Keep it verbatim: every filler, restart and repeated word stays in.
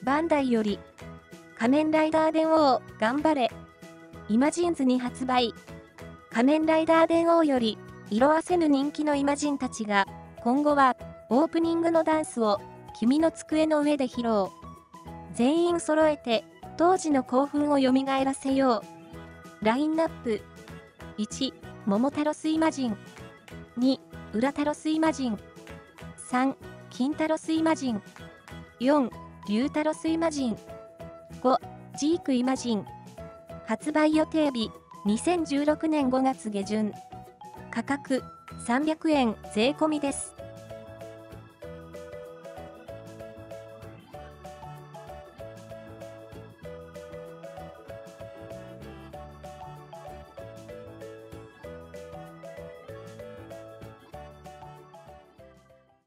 バンダイより、仮面ライダー電王、頑張れ。イマジンズに発売。仮面ライダー電王より、色褪せぬ人気のイマジンたちが、今後は、オープニングのダンスを、君の机の上で披露。全員揃えて、当時の興奮を蘇らせよう。ラインナップ。いち、桃太郎スイマジン。に、裏太郎スイマジン。さん、金太郎スイマジン。よん、龍太郎スイマジン。ご、ジークイマジン。発売予定日、にせんじゅうろくねんごがつげじゅん。価格、さんびゃくえん税込みです。